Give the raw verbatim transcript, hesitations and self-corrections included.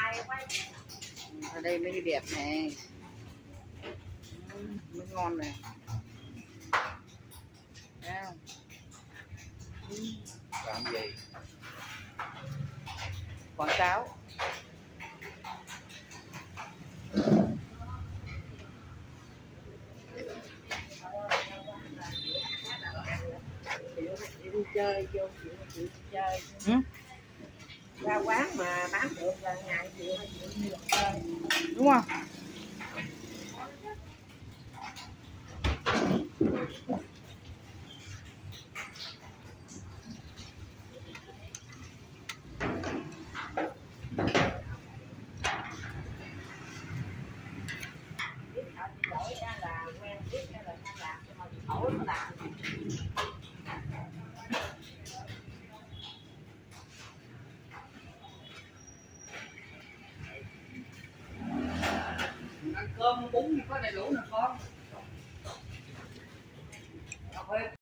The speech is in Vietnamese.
Ở đây mới đẹp này, mới ngon này. À. Làm gì? Quảng cáo. Đi chơi vô chịu chịu chơi. Ừ? Ra quán mà bán được là ngày chịu chịu đi chơi. Đúng không? Ăn cơm bún có đầy đủ nè con.